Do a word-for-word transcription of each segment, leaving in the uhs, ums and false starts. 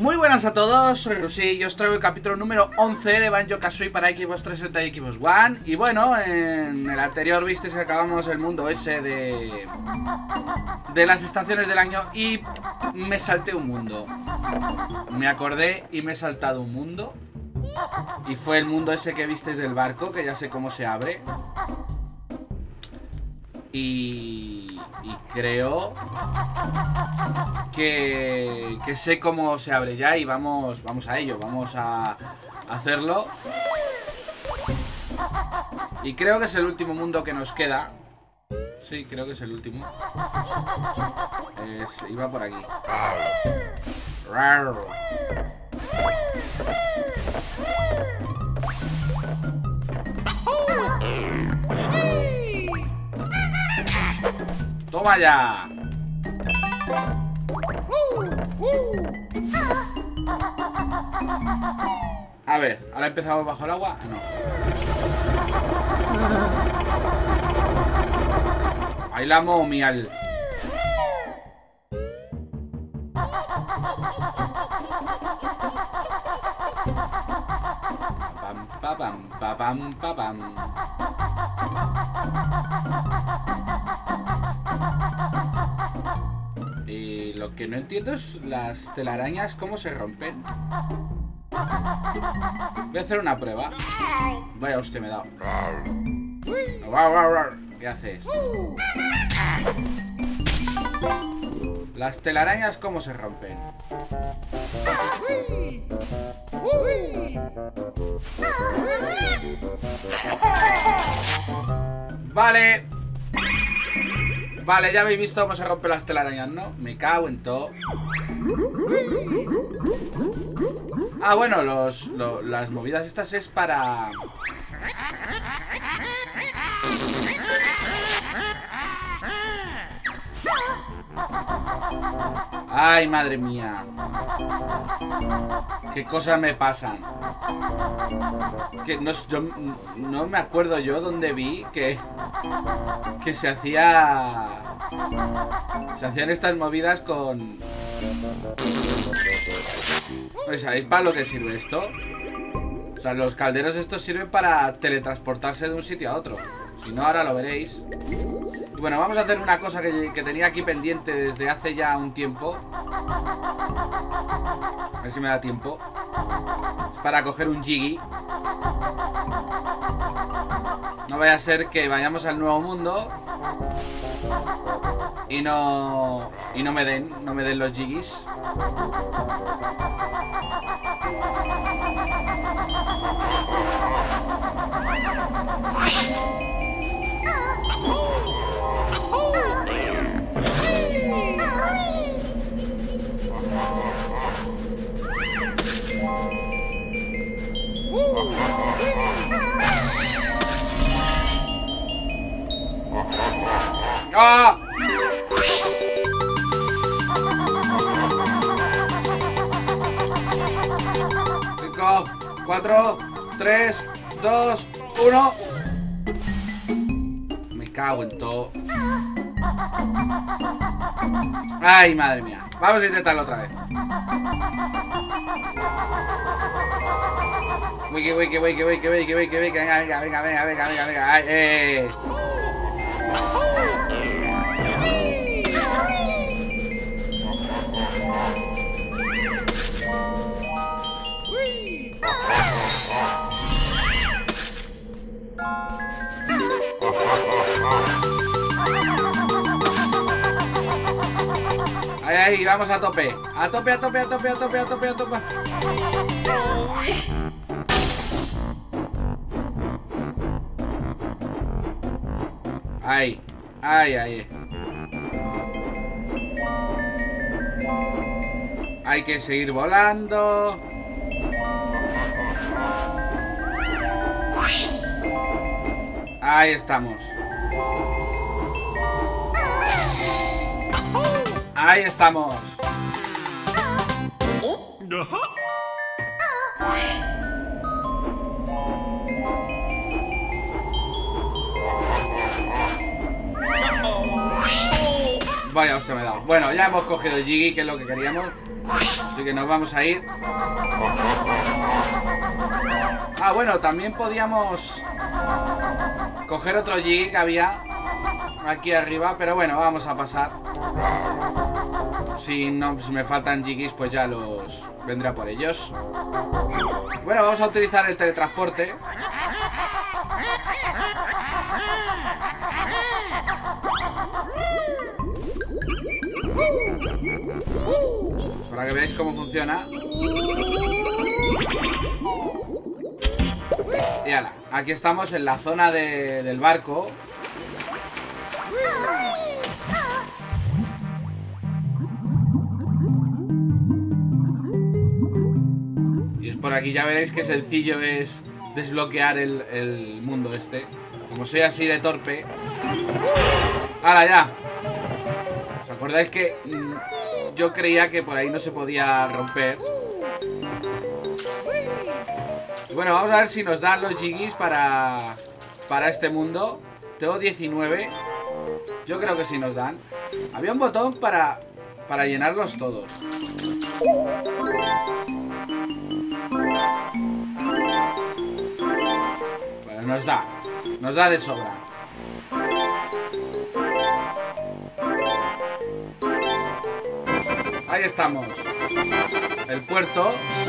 Muy buenas a todos, soy Rusi y os traigo el capítulo número once de Banjo-Kazooie para Xbox trescientos sesenta y Xbox One. Y bueno, en el anterior visteis que acabamos el mundo ese de... de las estaciones del año y me salté un mundo. Me acordé y me he saltado un mundo. Y fue el mundo ese que visteis del barco, que ya sé cómo se abre. Y... y creo que, que sé cómo se abre ya y vamos, vamos a ello, vamos a hacerlo. Y creo que es el último mundo que nos queda. Sí, creo que es el último. Es, iba por aquí. Rar. ¡Toma ya! A ver, ahora empezamos bajo el agua. No. Ahí la momial. Pam, pa, pam, pa, pam, pa, pam. Y lo que no entiendo es las telarañas cómo se rompen. Voy a hacer una prueba. Vaya, usted me da. ¿Qué haces? Las telarañas cómo se rompen. Vale. Vale, ya habéis visto cómo se rompen las telarañas, ¿no? Me cago en todo. Ah, bueno, los, lo, las movidas estas es para... Ay, madre mía. Qué cosas me pasan. Es que no, yo, no me acuerdo yo dónde vi que Que se hacía Se hacían estas movidas con... ¿Sabéis para lo que sirve esto? O sea, los calderos estos sirven para teletransportarse de un sitio a otro. Si no, ahora lo veréis. Y bueno, vamos a hacer una cosa que, que tenía aquí pendiente desde hace ya un tiempo. A ver si me da tiempo. Es para coger un Jiggy. No vaya a ser que vayamos al nuevo mundo y no y no me den, no me den los Jiggys. ¡Ah! cinco, cuatro, tres, dos, uno. Me cago en todo. Ay, madre mía. Vamos a intentarlo otra vez. Wiki, wiki, wiki, wiki, wiki, wiki, wiki. Venga, venga, venga, venga, venga, venga, venga. Ay, eh. Ahí, ahí, vamos a tope. A tope, a tope, a tope, a tope, a tope, a tope. Ahí, ahí, ahí. Hay que seguir volando. Ahí estamos. Ahí estamos. Vaya, hostia, me he dado. Bueno, ya hemos cogido el Jiggy, que es lo que queríamos. Así que nos vamos a ir. Ah, bueno, también podíamos coger otro Jiggy que había aquí arriba. Pero bueno, vamos a pasar. Si, no, si me faltan Jiggys, pues ya los vendré a por ellos. Bueno, vamos a utilizar el teletransporte. Para que veáis cómo funciona. Y ala, aquí estamos en la zona de, del barco. Y es por aquí, ya veréis qué sencillo es desbloquear el, el mundo este. Como soy así de torpe. ¡Hala, ya! ¿Os acordáis que mmm, yo creía que por ahí no se podía romper? Y bueno, vamos a ver si nos dan los Jiggys para, para este mundo. Tengo diecinueve. Yo creo que sí nos dan. Había un botón para, para llenarlos todos. Bueno, nos da. Nos da de sobra. Ahí estamos. El puerto.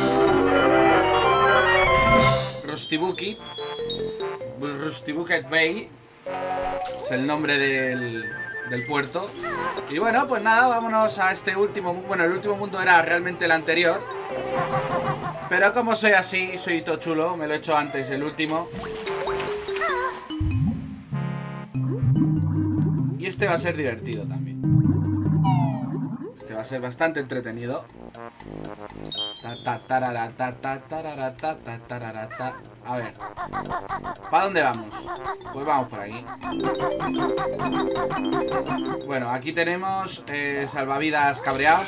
Rusty Bucket. Rusty Bucket Bay. Es el nombre del, del puerto. Y bueno, pues nada, vámonos a este último. Bueno, el último mundo era realmente el anterior. Pero como soy así, soy todo chulo, me lo he hecho antes el último. Y este va a ser divertido también. Este va a ser bastante entretenido. A ver, ¿para dónde vamos? Pues vamos por aquí. Bueno, aquí tenemos eh, salvavidas cabreados.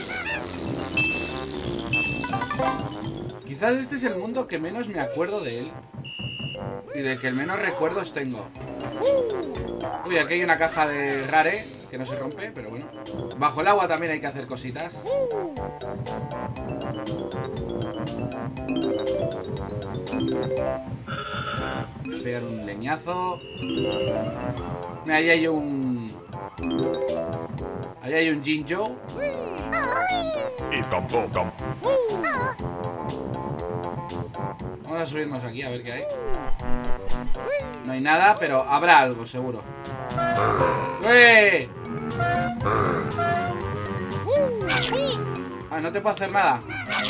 Quizás este es el mundo que menos me acuerdo de él. Y de que el menos recuerdos tengo. Uy, aquí hay una caja de rare que no se rompe, pero bueno. Bajo el agua también hay que hacer cositas. Pegar un leñazo. Mira, ahí hay un... Ahí hay un Jinjo. Vamos a subirnos aquí a ver qué hay. No hay nada, pero habrá algo, seguro. ¡Eh! Ah, no te puedo hacer nada.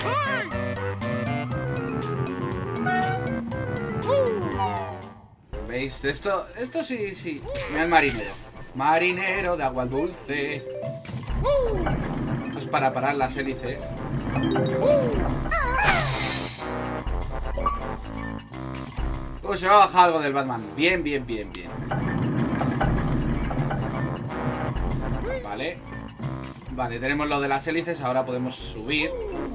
¿Veis? Esto, esto sí, sí. Mira el marinero. Marinero de agua dulce. Esto es para parar las hélices. Oh, se va a bajar algo del Batman. Bien, bien, bien, bien. Vale. Vale, tenemos lo de las hélices. Ahora podemos subir.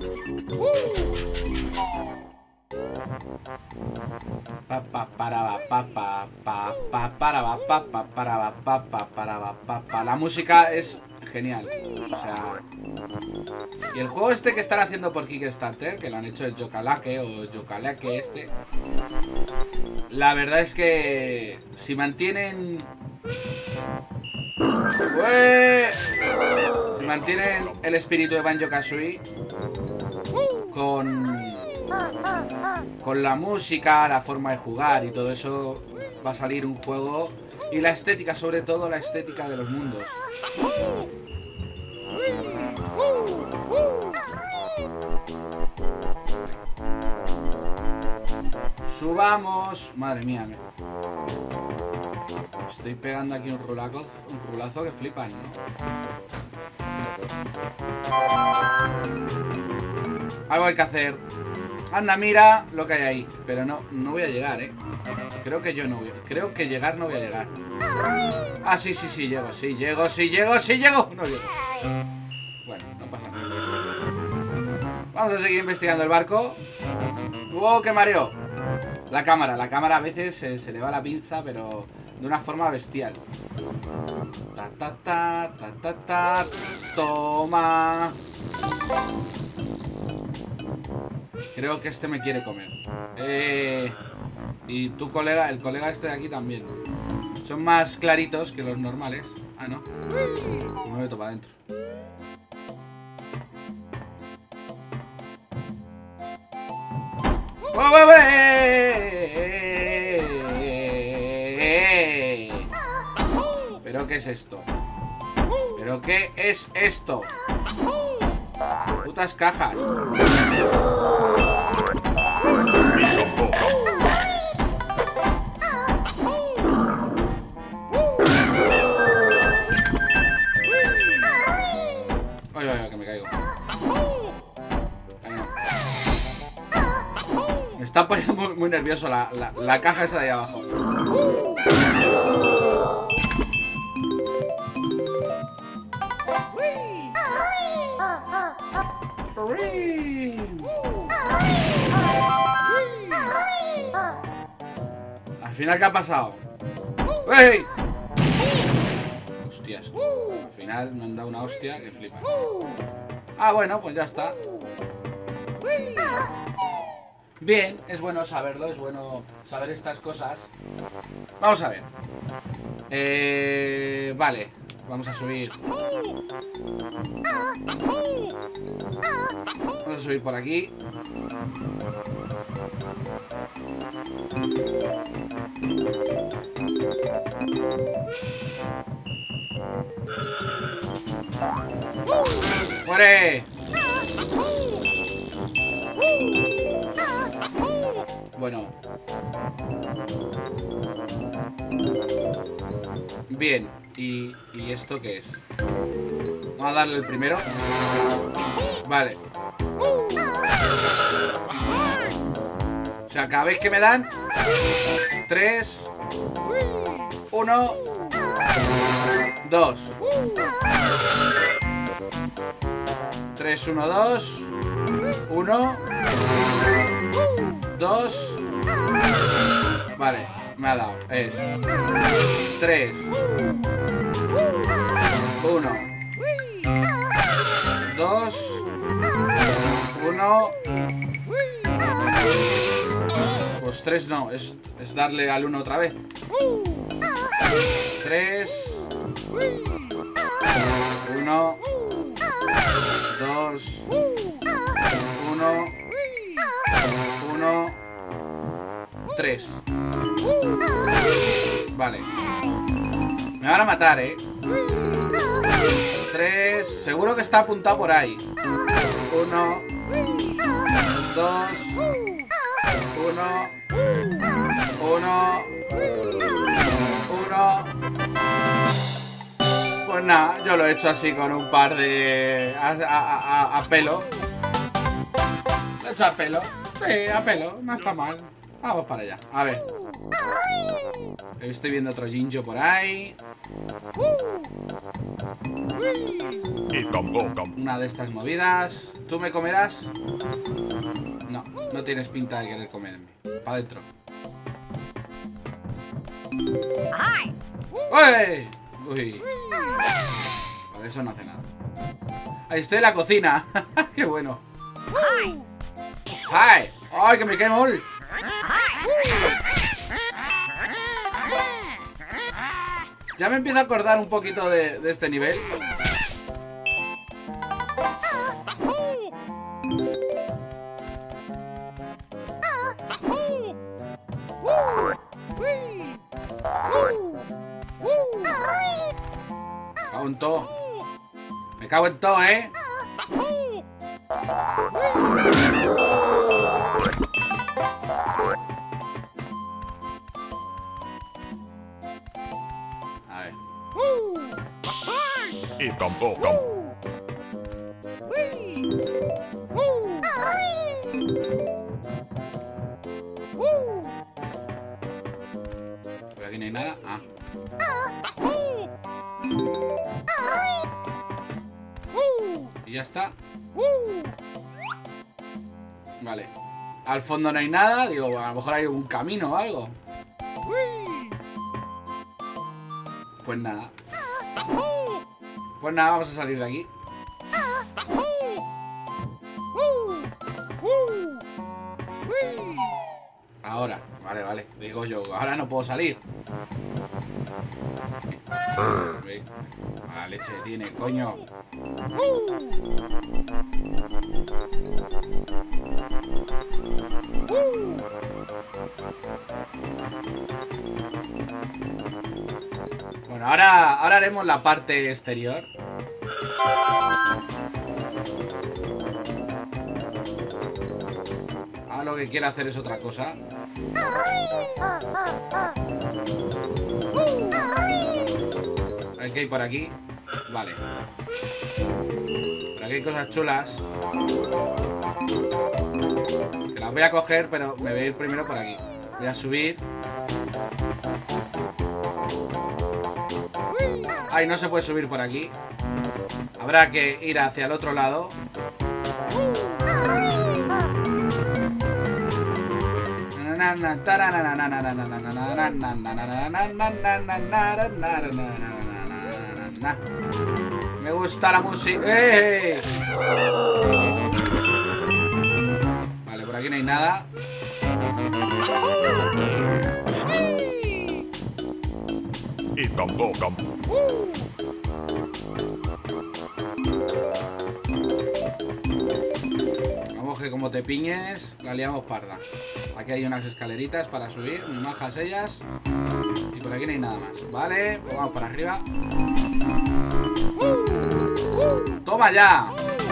Pa pa para pa pa pa pa para pa pa para pa pa para pa pa. La música es genial. O sea, y el juego este que están haciendo por Kickstarter, que lo han hecho el Yokalake o Yokalake este, la verdad es que si mantienen ¡Ué! si mantienen el espíritu de Banjo-Kazooie con con la música, la forma de jugar y todo eso, va a salir un juego. Y la estética, sobre todo la estética de los mundos. Subamos. Madre mía, me... estoy pegando aquí un rulazo, un rulazo que flipan, ¿no? Algo hay que hacer. Anda, mira lo que hay ahí. Pero no, no voy a llegar, ¿eh? Creo que yo no voy a... Creo que llegar no voy a llegar. Ah, sí, sí, sí, llego, sí, llego, sí, llego, sí, llego. No llego. Bueno, no pasa nada. Vamos a seguir investigando el barco. ¡Wow, qué mareo! La cámara, la cámara a veces se, se le va la pinza, pero de una forma bestial. Ta, ta, ta, ta, ta, ta. Toma. Creo que este me quiere comer. Eh, y tu colega, el colega este de aquí también. Son más claritos que los normales. Ah, no. Me meto para adentro. ¡Oh, oh, oh! ¿Pero qué es esto? ¿Pero qué es esto? Putas cajas. Ay, ay, ay, que me caigo. Ay, no. Me está poniendo muy, muy nervioso la, la, la caja esa de ahí abajo. Al final, ¿qué ha pasado? ¡Ey! Hostias. Al final me han dado una hostia que flipa. Ah, bueno, pues ya está. Bien, es bueno saberlo, es bueno saber estas cosas. Vamos a ver. Eh, vale, vamos a subir. Vamos a subir por aquí. ¡Muere! Bueno. Bien. ¿Y, ¿Y esto qué es? Vamos a darle el primero. Vale. O sea, cada vez que me dan tres, uno, dos. tres, uno, dos. uno, dos. Vale, me ha dado. Es tres, uno, dos, uno. Pues tres no, es, es darle al uno otra vez. tres, uno, dos, uno, uno, tres. Vale. Me van a matar, eh. tres. Seguro que está apuntado por ahí. uno, dos, uno, uno, uno. Pues nada, yo lo he hecho así con un par de... A, a, a, a pelo. Lo he hecho a pelo. Sí, a pelo, no está mal. Vamos para allá, a ver. Estoy viendo otro Jinjo por ahí. Una de estas movidas. ¿Tú me comerás? No, no tienes pinta de querer comerme. Para adentro. ¡Uy! Uy. Por eso no hace nada. Ahí estoy en la cocina. ¡Qué bueno! ¡Ay! ¡Ay, que me quemo! Ya me empiezo a acordar un poquito de, de este nivel. Me cago en todo. Me cago en todo, ¿eh? A ver. Y tampoco. Por aquí no hay nada. Ah. Y ya está. Vale. Al fondo no hay nada. Digo, bueno, a lo mejor hay un camino o algo. Pues nada. Pues nada, vamos a salir de aquí. Ahora, vale, vale. Digo yo, ahora no puedo salir. Mala leche tiene, coño. Bueno, ahora, ahora haremos la parte exterior. Ahora lo que quiero hacer es otra cosa. A ver qué hay por aquí. Vale. Por aquí hay cosas chulas. Que las voy a coger, pero me voy a ir primero por aquí. Voy a subir. Ay, no se puede subir por aquí. Habrá que ir hacia el otro lado. Me gusta la música. ¡Eh! Vale, por aquí no hay nada. Vamos que como te piñes, la liamos parda. Aquí hay unas escaleritas para subir, muy majas ellas. Y por aquí no hay nada más. Vale, pues vamos para arriba. ¡Toma ya!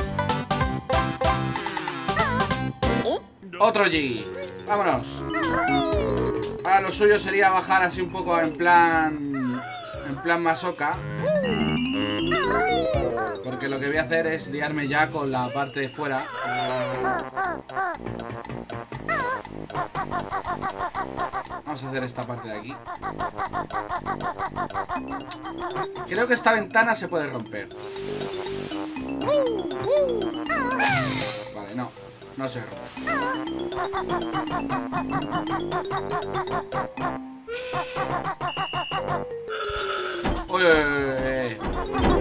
Otro G. Vámonos. Ahora lo suyo sería bajar así un poco en plan... En plan masoca. Porque lo que voy a hacer es liarme ya con la parte de fuera. Vamos a hacer esta parte de aquí. Creo que esta ventana se puede romper. Vale, no. No se rompe. Uy, uy, uy, uy.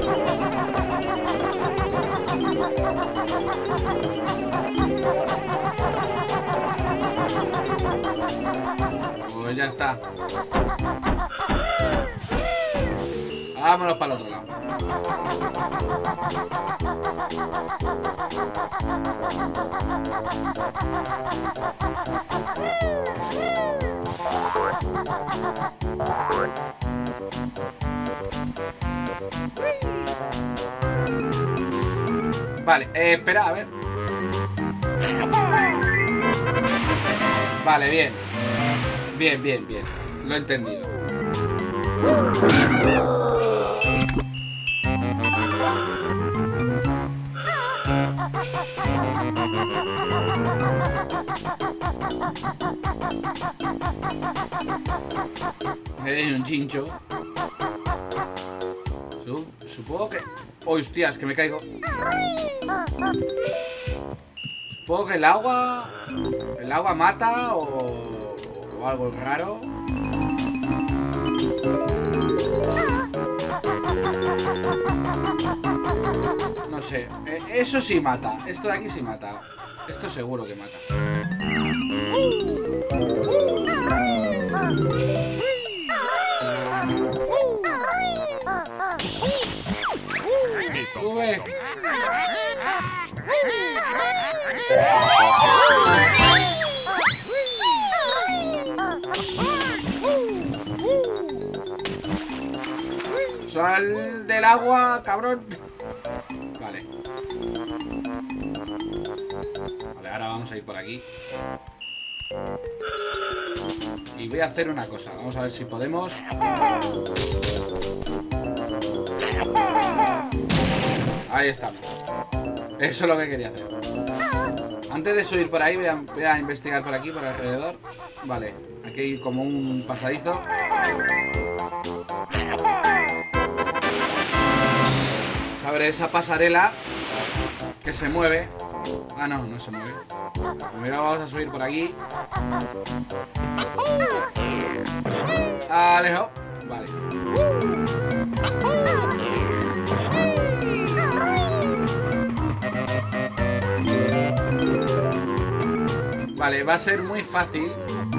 Pues ya está. Vámonos para el otro lado. Vale, eh, espera, a ver. Vale, bien. Bien, bien, bien. Lo he entendido. Hay un chincho. Supongo que... ¡Oh, hostias! Que me caigo. Supongo que el agua... El agua mata o... o algo raro. No sé. Eso sí mata. Esto de aquí sí mata. Esto seguro que mata. Sube. Sal del agua, cabrón. Vale. Vale, ahora vamos a ir por aquí. Y voy a hacer una cosa. Vamos a ver si podemos. Ahí estamos. Eso es lo que quería hacer. Antes de subir por ahí voy a, voy a investigar por aquí, por alrededor. Vale, aquí hay como un pasadizo. Sobre esa pasarela que se mueve. Ah, no, no se mueve. Primero vamos a subir por aquí. Alejo. Vale. Vale, va a ser muy fácil.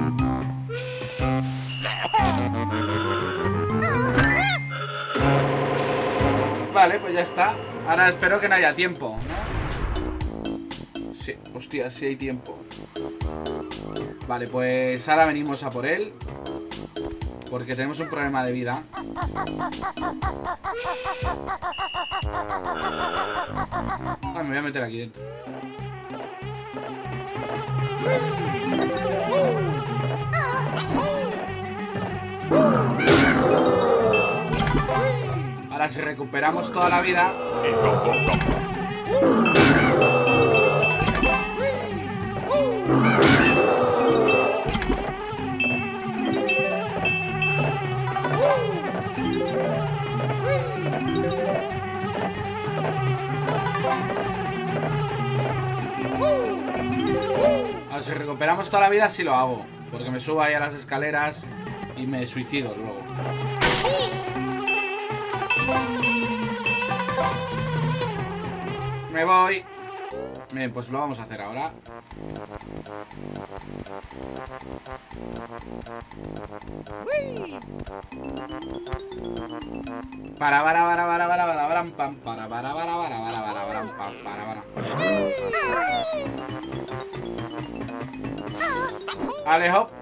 Vale, pues ya está. Ahora espero que no haya tiempo, ¿no? Sí, hostia, sí hay tiempo. Vale, pues ahora venimos a por él, porque tenemos un problema de vida. Ah, me voy a meter aquí dentro. Ahora si recuperamos toda la vida. Ahora si recuperamos toda la vida sí lo hago, porque me subo ahí a las escaleras y me suicido luego. Me voy. Bien, pues lo vamos a hacer ahora. Para para para para para para para pam para para para para para para para pam para para. Alejo.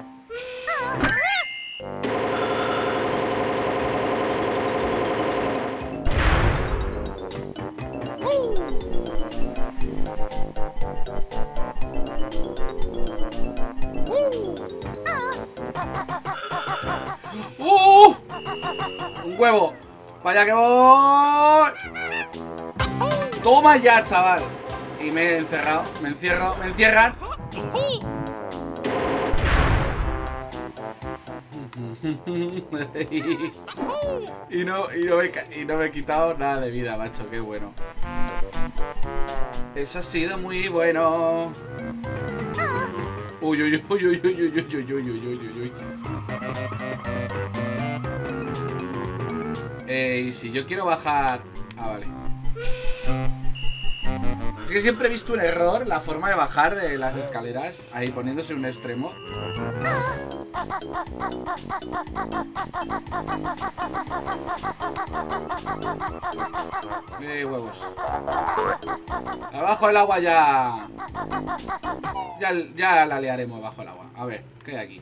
¡Uh! ¡Un huevo! ¡Vaya que voy! ¡Toma ya, chaval! Y me he encerrado. Me encierro. ¡Me encierran! y, no, y, no me, y no me he quitado nada de vida, macho. ¡Qué bueno! Eso ha sido muy bueno. Uy, uy, uy, uy, uy, uy, uy, uy, uy, uy, uy, uy. Eh, y si yo quiero bajar... Ah, vale. Es que siempre he visto un error la forma de bajar de las escaleras. Ahí poniéndose un extremo. Eh, huevos. Abajo el agua ya... ya... Ya la liaremos bajo el agua. A ver, ¿qué hay aquí?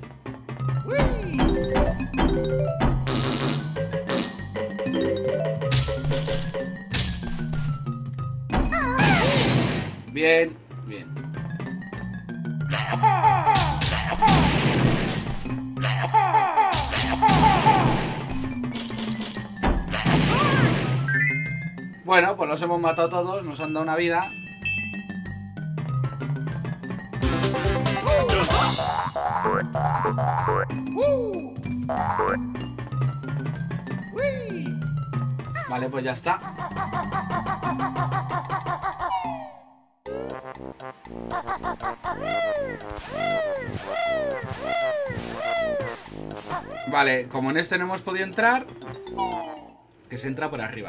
Bien, bien. Bueno, pues los hemos matado todos, nos han dado una vida. Vale, pues ya está. Vale, como en este no hemos podido entrar, que se entra por arriba.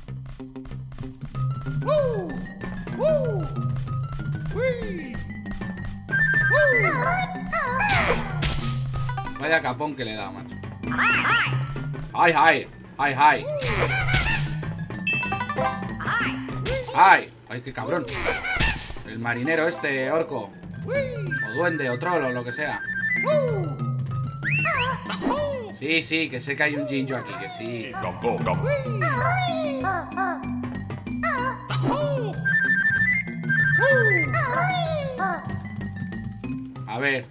Vaya capón que le da, macho. ¡Ay, ay! ¡Ay, ay! ¡Ay! ¡Ay, qué cabrón! El marinero este, orco. O duende, o troll, o lo que sea. Sí, sí, que sé que hay un Jinjo aquí, que sí. A ver.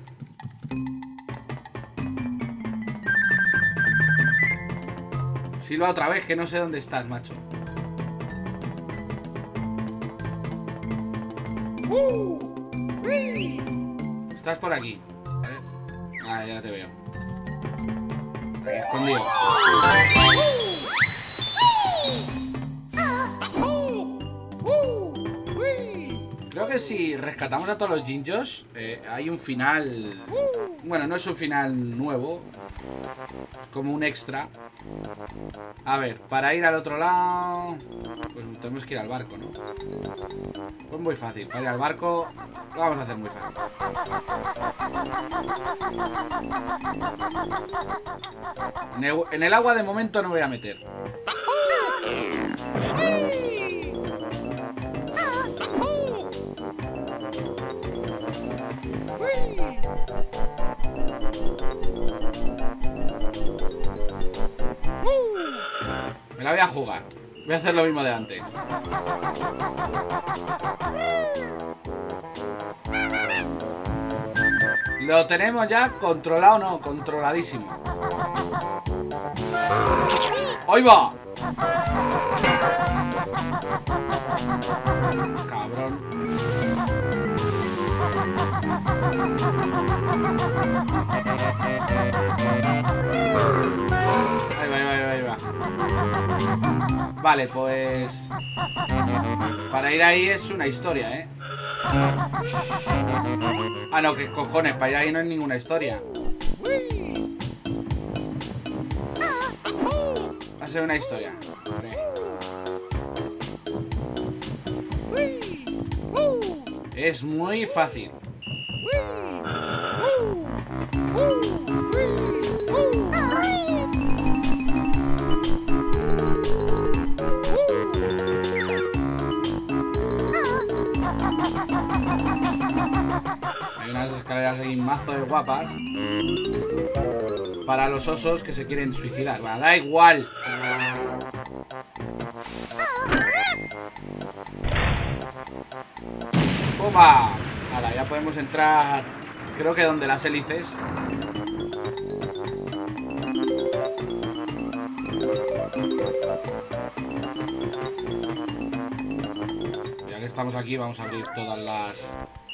Silba otra vez, que no sé dónde estás, macho. Estás por aquí. ¿Eh? Ah, ya te veo. Ahí, escondido. Creo que si rescatamos a todos los Jinjos, eh, hay un final... Bueno, no es un final nuevo. Es como un extra. A ver, para ir al otro lado... Pues tenemos que ir al barco, ¿no? Pues muy fácil. Para ir al barco lo vamos a hacer muy fácil. En el, en el agua de momento no me voy a meter. Me la voy a jugar. Voy a hacer lo mismo de antes. Lo tenemos ya controlado, no, controladísimo. ¡Ahí va! Cabrón. Ahí va, ahí va, ahí va, ahí va. Vale, pues... Para ir ahí es una historia, ¿eh? Ah, no, que cojones, para ir ahí no es ninguna historia. Va a ser una historia. Es muy fácil. Hay unas escaleras ahí mazo de guapas para los osos que se quieren suicidar. Bueno, da igual. ¡Pumba! Ahora ya podemos entrar, creo que donde las hélices. Ya que estamos aquí, vamos a abrir todas las...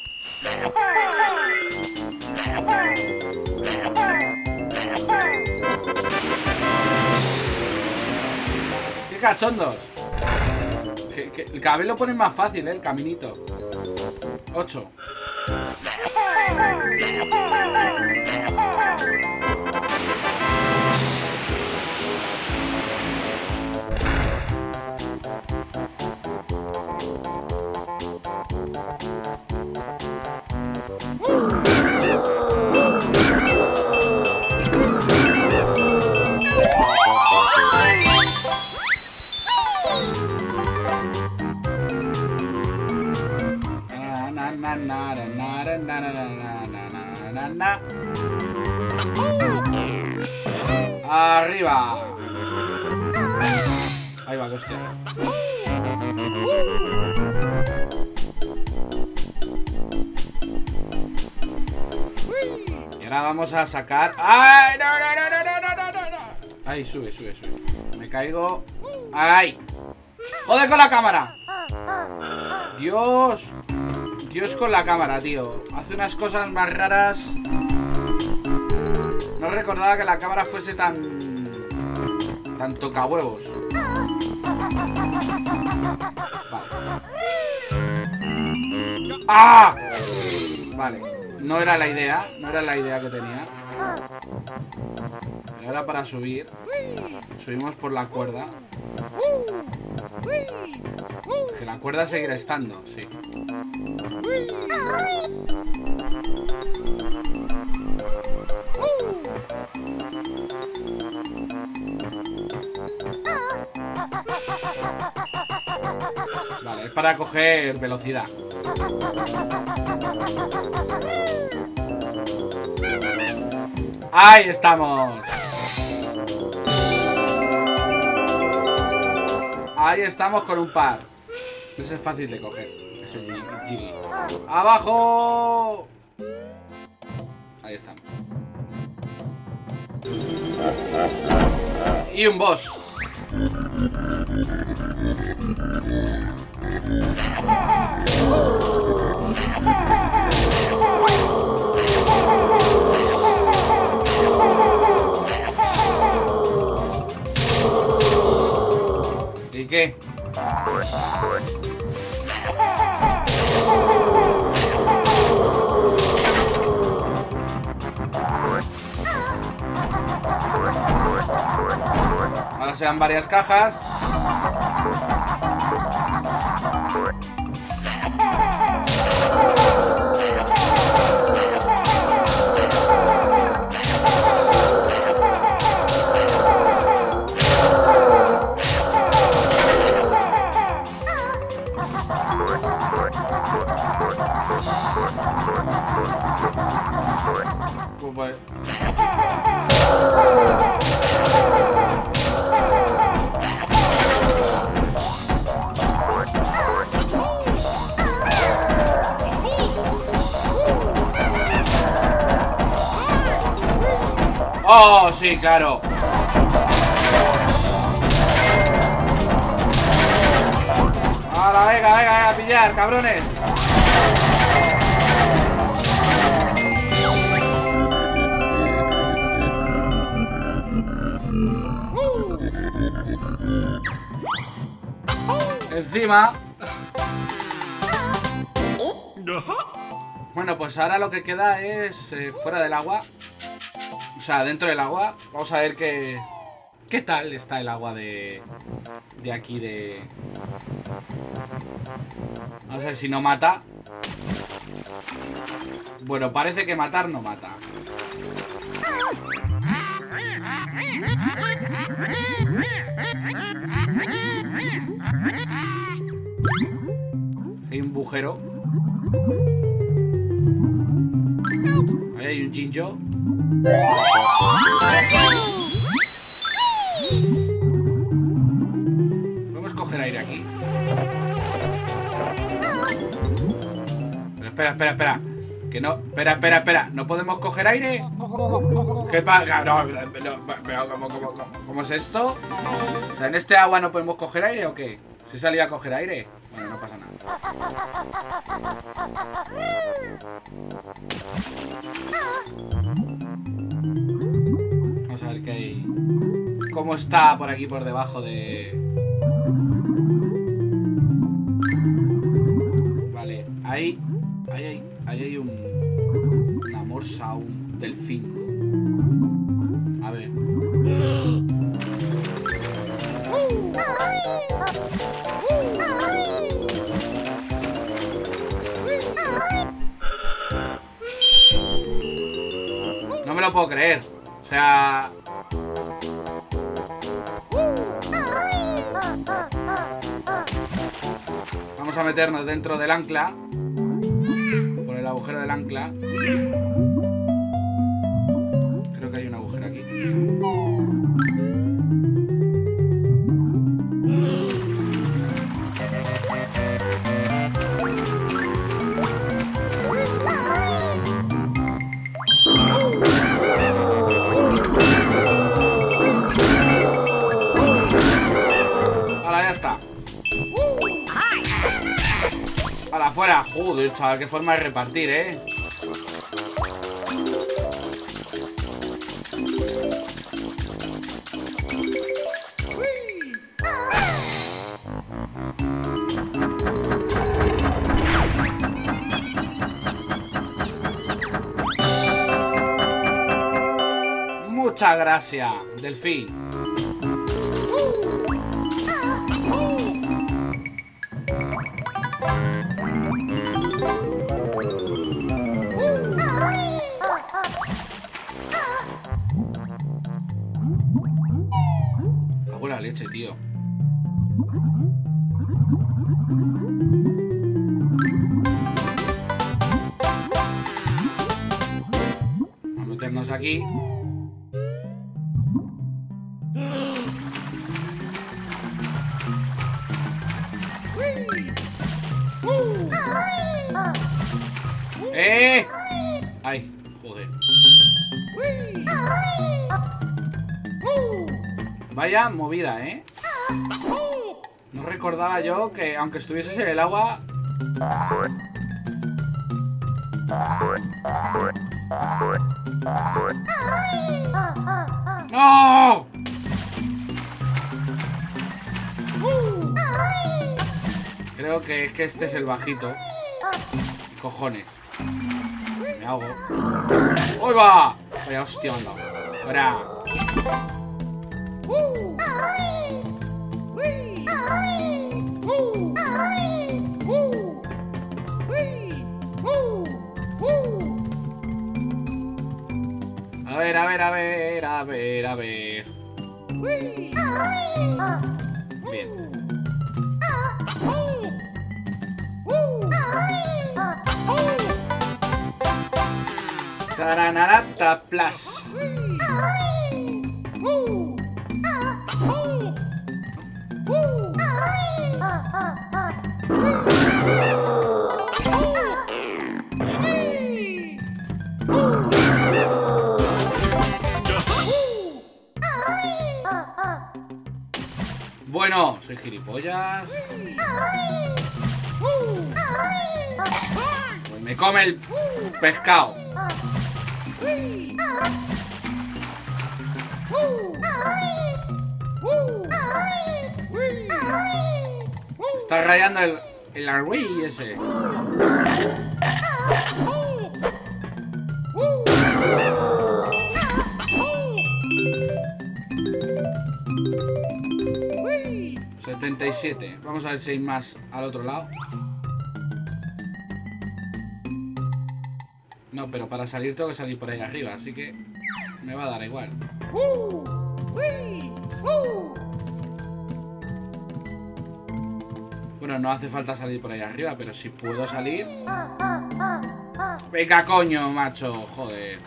¡Qué cachondos! Que, que, el cabello lo ponen más fácil, ¿eh? El caminito. Ocho. Arriba. Ahí va, que hostia. Y ahora vamos a sacar... ¡Ay! No, no, no, no, no, no, no, no. Ahí, sube, sube, sube. Me caigo. ¡Ay! ¡Joder con la cámara! Dios. Dios con la cámara, tío. Hace unas cosas más raras. No recordaba que la cámara fuese tan... tan tocahuevos. Vale. ¡Ah! Vale. No era la idea. No era la idea que tenía. Pero ahora para subir, subimos por la cuerda. Que la cuerda seguirá estando, sí. Vale, es para coger velocidad. ¡Ahí estamos! Ahí estamos con un par. Ese es fácil de coger. Ese Jiggy. ¡Abajo! Ahí estamos. Y un boss. ¿Y qué? sean varias cajas. Pues... ¡Oh, sí, claro! ¡Hala, venga, venga, venga, a pillar, cabrones! Encima. Bueno, pues ahora lo que queda es eh, fuera del agua. O sea, dentro del agua. Vamos a ver qué... ¿Qué tal está el agua de... De aquí de... Vamos a ver si no mata. Bueno, parece que matar no mata. Hay un bujero. Ahí hay un chincho. Podemos coger aire aquí. Pero espera, espera, espera. Que no, espera, espera, espera. ¿No podemos coger aire? ¿Qué pasa? No, no, pero ¿cómo, cómo, cómo, ¿cómo es esto? O sea, ¿en este agua no podemos coger aire o qué? ¿Si salía a coger aire? Bueno, no pasa nada. Vamos a ver qué hay. ¿Cómo está por aquí por debajo de...? Vale, ahí... Ahí hay, ahí hay un... Una morsa, un delfín. A ver. No me lo puedo creer. O sea... Vamos a meternos dentro del ancla. Por el agujero del ancla. Creo que hay un agujero aquí. Hala, ya está. ¡Hala, afuera! Joder, chaval, qué forma de repartir, ¿eh? Muchas gracias, delfín. Cago en la leche, tío. Vamos a meternos aquí. ¡Eh! ¡Ay! Joder. Vaya movida, ¿eh? No recordaba yo que aunque estuvieses en el agua... ¡No! Creo que es que este es el bajito. Cojones. Me ahogo. ¡Uy, va! Vaya hostia, anda. ¡Fuera! ver, a ver, a ver, a ver. Bien. Taranarata plus. Bueno, soy gilipollas. Pues me come el pescado. Está rayando el, el arway ese. setenta y siete. Vamos a ver si hay más al otro lado. No, pero para salir tengo que salir por ahí arriba, así que me va a dar igual. Bueno, no hace falta salir por ahí arriba, pero si puedo salir. Venga, coño, macho, joder.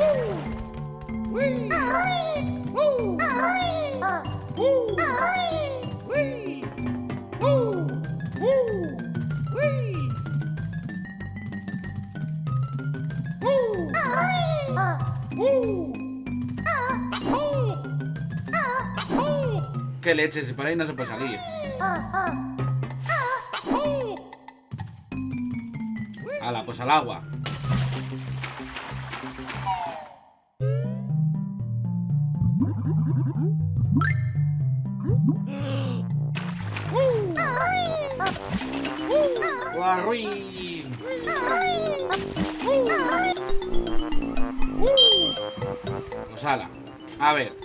Qué leche, si por ahí no se puede salir. Hala, pues al agua. ¡Guarruín! Pues hala. A ver.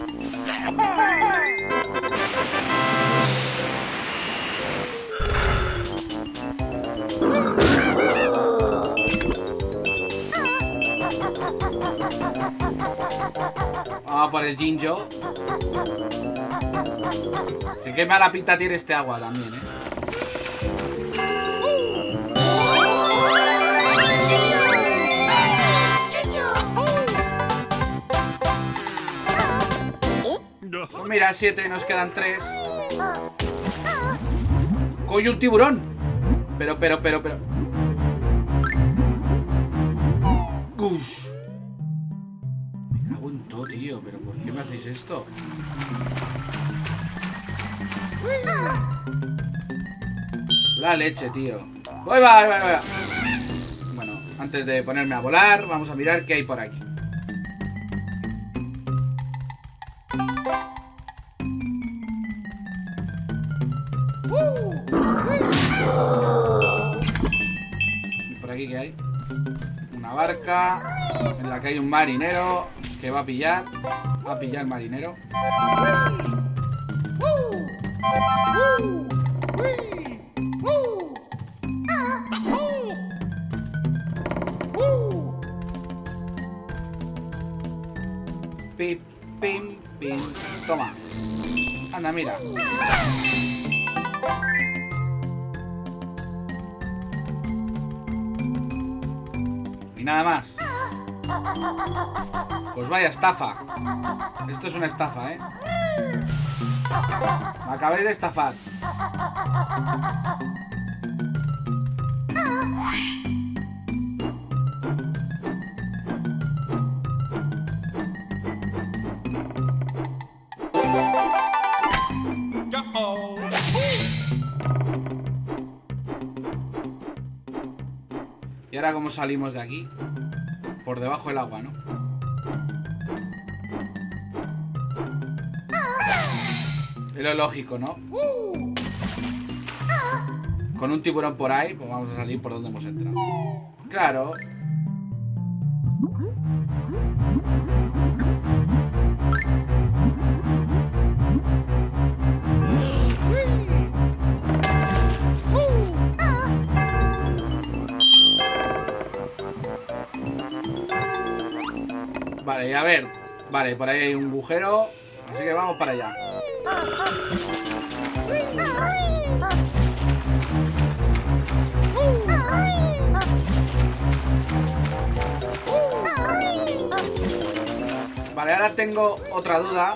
Vamos por el Jinjo. Que qué mala pinta tiene este agua también, eh. Pues mira, siete, nos quedan tres. ¡Coño, un tiburón! Pero, pero, pero, pero. Uff. Me cago en todo, tío. ¿Pero por qué me hacéis esto? La leche, tío. ¡Voy, va, va, va! Bueno, antes de ponerme a volar, vamos a mirar qué hay por aquí. ¿Y por aquí qué hay? Una barca en la que hay un marinero que va a pillar. Va a pillar el marinero. Pim, pim, pim. Toma. Anda, mira. Y nada más. Pues vaya estafa. Esto es una estafa, ¿eh? Me acabáis de estafar. ¿Y ahora cómo salimos de aquí? Por debajo del agua, ¿no? Es lo lógico, ¿no? Con un tiburón por ahí, pues vamos a salir por donde hemos entrado. Claro. Vale, a ver. Vale, por ahí hay un agujero. Así que vamos para allá. Vale, ahora tengo otra duda.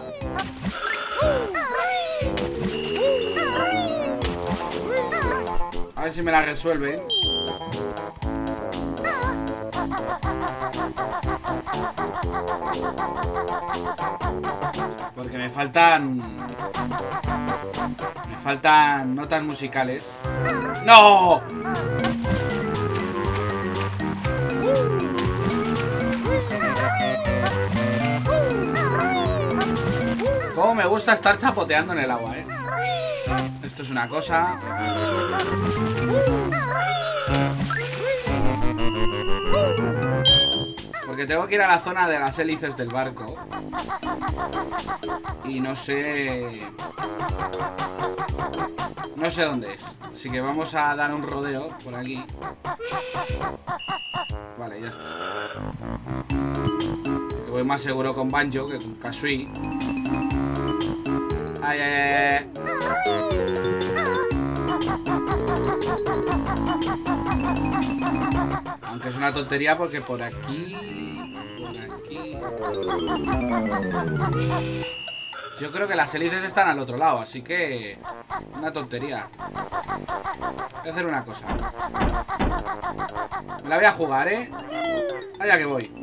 A ver si me la resuelven. Porque me faltan... Me faltan notas musicales. ¡No! Cómo me gusta estar chapoteando en el agua, ¿eh? Esto es una cosa... Porque tengo que ir a la zona de las hélices del barco. Y no sé... No sé dónde es. Así que vamos a dar un rodeo por aquí. Vale, ya está. Que voy más seguro con Banjo que con Kazooie. Ay, ay, ay. Aunque es una tontería porque por aquí... Por aquí... Yo creo que las hélices están al otro lado, así que... Una tontería. Voy a hacer una cosa. Me la voy a jugar, ¿eh? Allá que voy.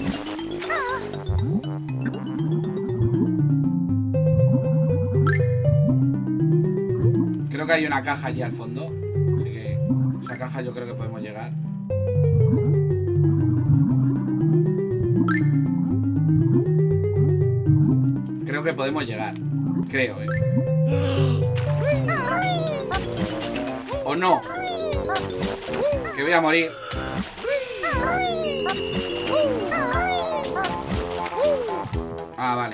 Creo que hay una caja allí al fondo. Así que esa caja yo creo que podemos llegar. Creo que podemos llegar. Creo, eh. O no. Que voy a morir. Ah, vale.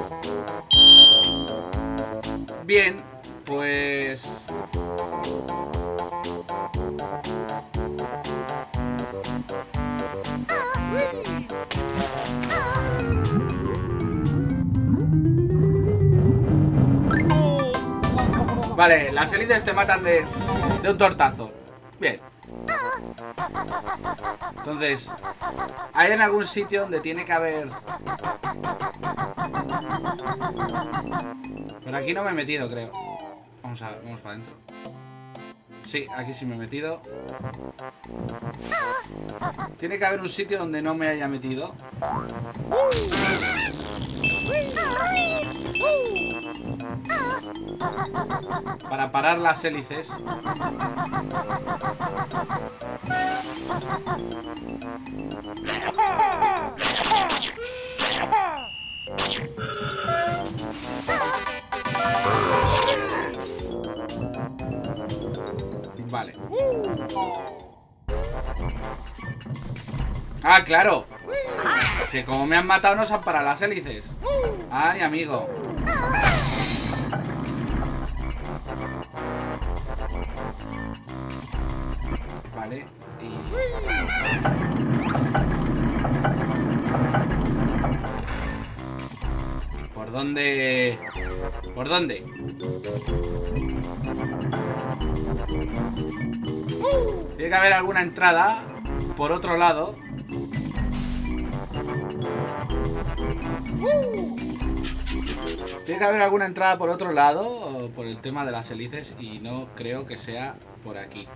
Bien, pues... Vale, las hélices te matan de, de un tortazo. Bien. Entonces, ¿hay en algún sitio donde tiene que haber...? Por aquí no me he metido, creo. Vamos a ver, vamos para adentro. Sí, aquí sí me he metido. Tiene que haber un sitio donde no me haya metido. Para parar las hélices. Vale. Ah, claro. Que como me han matado no se han parado las hélices. Ay, amigo. Vale. Y... ¿Por dónde? ¿Por dónde? Tiene que haber alguna entrada por otro lado. Tiene que haber alguna entrada por otro lado, por el tema de las hélices, y no creo que sea por aquí.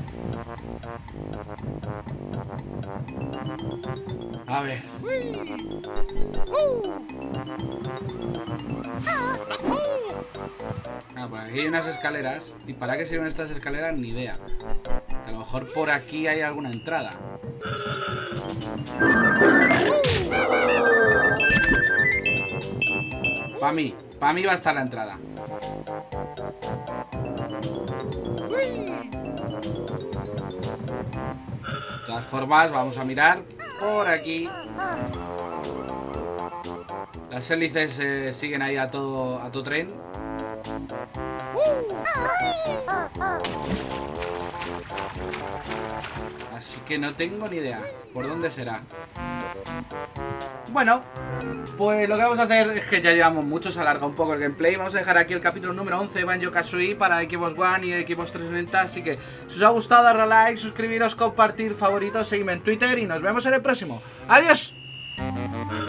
A ver. Ah, por aquí hay unas escaleras. ¿Y para qué sirven estas escaleras? Ni idea. A lo mejor por aquí hay alguna entrada. Para mí, para mí va a estar la entrada. De todas formas, vamos a mirar por aquí. Las hélices eh, siguen ahí a todo, a todo tren. Así que no tengo ni idea. ¿Por dónde será? Bueno, pues lo que vamos a hacer es que ya llevamos mucho, se alarga un poco el gameplay. Vamos a dejar aquí el capítulo número once de Banjo-Kazooie para Xbox One y Xbox trescientos sesenta. Así que si os ha gustado, darle a like, suscribiros, compartir, favoritos, seguidme en Twitter y nos vemos en el próximo. ¡Adiós!